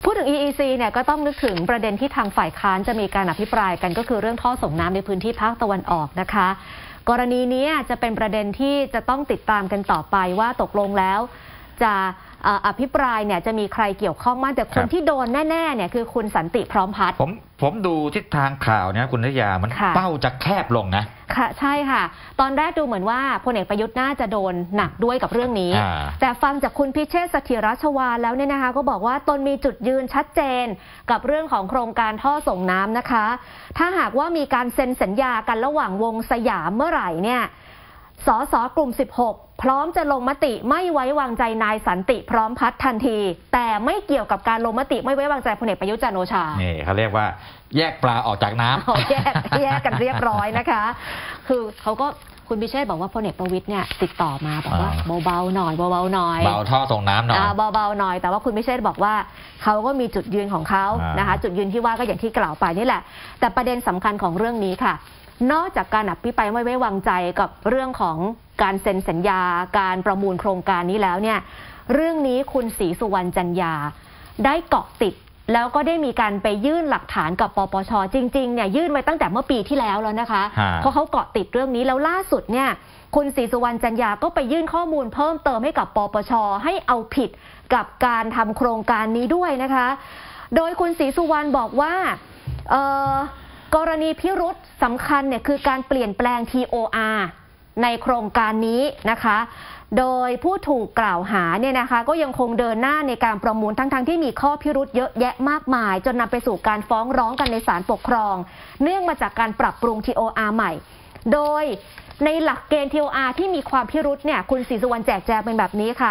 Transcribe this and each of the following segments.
พูดถึง EEC เนี่ยก็ต้องนึกถึงประเด็นที่ทางฝ่ายค้านจะมีการอภิปรายกันก็คือเรื่องท่อส่งน้ำในพื้นที่ภาคตะวันออกนะคะกรณีนี้จะเป็นประเด็นที่จะต้องติดตามกันต่อไปว่าตกลงแล้วจะอภิปรายเนี่ยจะมีใครเกี่ยวข้องมากแต่คนที่โดนแน่ๆเนี่ยคือคุณสันติพร้อมพัฒน์ผมดูทิศทางข่าวเนี่ยคุณนิยามันเป้าจะแคบลงนะค่ะใช่ค่ะตอนแรกดูเหมือนว่าพลเอกประยุทธ์น่าจะโดนหนักด้วยกับเรื่องนี้แต่ฟังจากคุณพิเชษฐ์เสถียรชวาลแล้วเนี่ยนะคะก็บอกว่าตนมีจุดยืนชัดเจนกับเรื่องของโครงการท่อส่งน้ำนะคะถ้าหากว่ามีการเซ็นสัญญากันระหว่างวงสยามเมื่อไหร่เนี่ยสสกลุ่ม16พร้อมจะลงมติไม่ไว้วางใจนายสันติพร้อมพัฒน์ทันทีแต่ไม่เกี่ยวกับการลงมติไม่ไว้วางใจพลเอกประยุทธ์จันทร์โอชานี่เขาเรียกว่าแยกปลาออกจากน้ำแยกกันเรียบร้อยนะคะคือเขาก็คุณพิเชษฐ์บอกว่าพลเอกประวิตรเนี่ยติดต่อมาบอกว่าเบาๆหน่อยเบาๆหน่อยเบาท่อส่งน้ำหน่อยเบาๆหน่อยแต่ว่าคุณพิเชษฐ์บอกว่าเขาก็มีจุดยืนของเขานะคะจุดยืนที่ว่าก็อย่างที่กล่าวไปนี่แหละแต่ประเด็นสำคัญของเรื่องนี้ค่ะนอกจากการอภิปรายไม่ไว้วางใจกับเรื่องของการเซ็นสัญญาการประมูลโครงการนี้แล้วเนี่ยเรื่องนี้คุณศรีสุวรรณจันยาได้เกาะติดแล้วก็ได้มีการไปยื่นหลักฐานกับปปช.จริงๆเนี่ยยื่นไว้ตั้งแต่เมื่อปีที่แล้วนะคะเพราะเขาเกาะติดเรื่องนี้แล้วล่าสุดเนี่ยคุณศรีสุวรรณจันยาก็ไปยื่นข้อมูลเพิ่มเติมให้กับปปช.ให้เอาผิดกับการทำโครงการนี้ด้วยนะคะโดยคุณศรีสุวรรณบอกว่ากรณีพิรุธสำคัญเนี่ยคือการเปลี่ยนแปลง TOR ในโครงการนี้นะคะโดยผู้ถูกกล่าวหาเนี่ยนะคะก็ยังคงเดินหน้าในการประมูลทั้งที่มีข้อพิรุธเยอะแยะมากมายจนนำไปสู่การฟ้องร้องกันในศาลปกครองเนื่องมาจากการปรับปรุง TOR ใหม่โดยในหลักเกณฑ์ TOR ที่มีความพิรุธเนี่ยคุณศรีสุวรรณแจกแจงเป็นแบบนี้ค่ะ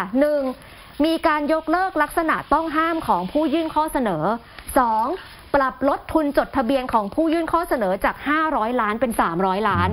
1. มีการยกเลิกลักษณะต้องห้ามของผู้ยื่นข้อเสนอ 2. ปรับลดทุนจดทะเบียนของผู้ยื่นข้อเสนอจาก500ล้านเป็น300ล้าน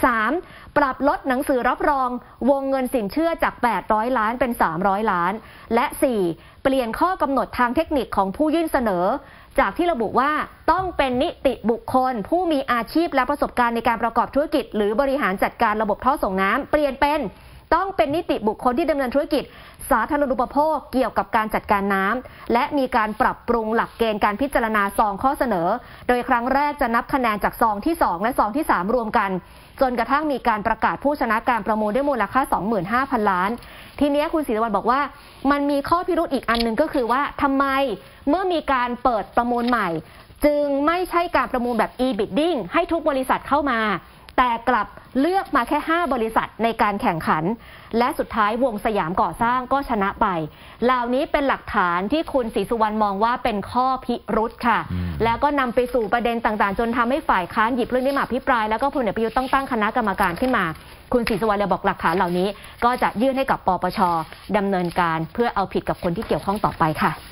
3. ปรับลดหนังสือรับรองวงเงินสินเชื่อจาก800ล้านเป็น300ล้านและ 4. เปลี่ยนข้อกำหนดทางเทคนิคของผู้ยื่นเสนอจากที่ระบุว่าต้องเป็นนิติบุคคลผู้มีอาชีพและประสบการณ์ในการประกอบธุรกิจหรือบริหารจัดการระบบท่อส่งน้ำเปลี่ยนเป็นต้องเป็นนิติบุคคลที่ดำเนินธุรกิจสาธารณูปโภคเกี่ยวกับการจัดการน้ำและมีการปรับปรุงหลักเกณฑ์การพิจารณาซองข้อเสนอโดยครั้งแรกจะนับคะแนนจากซองที่2และซองที่3รวมกันจนกระทั่งมีการประกาศผู้ชนะการประมูลด้วยมูลค่า 25,000 ล้านทีนี้คุณศรีสุวรรณบอกว่ามันมีข้อพิรุธอีกอันนึงก็คือว่าทำไมเมื่อมีการเปิดประมูลใหม่จึงไม่ใช่การประมูลแบบ e-bidding ให้ทุกบริษัทเข้ามาแต่กลับเลือกมาแค่5บริษัทในการแข่งขันและสุดท้ายวงสยามก่อสร้างก็ชนะไปเหล่านี้เป็นหลักฐานที่คุณศรีสุวรรณมองว่าเป็นข้อพิรุธค่ะแล้วก็นำไปสู่ประเด็นต่างๆจนทำให้ฝ่ายค้านหยิบเรื่องนี้มาอภิปรายแล้วก็พลเอกประยุทธ์ต้องตั้งคณะกรรมการขึ้นมาคุณศรีสุวรรณเลยบอกหลักฐานเหล่านี้ก็จะยื่นให้กับปปช.ดำเนินการเพื่อเอาผิดกับคนที่เกี่ยวข้องต่อไปค่ะ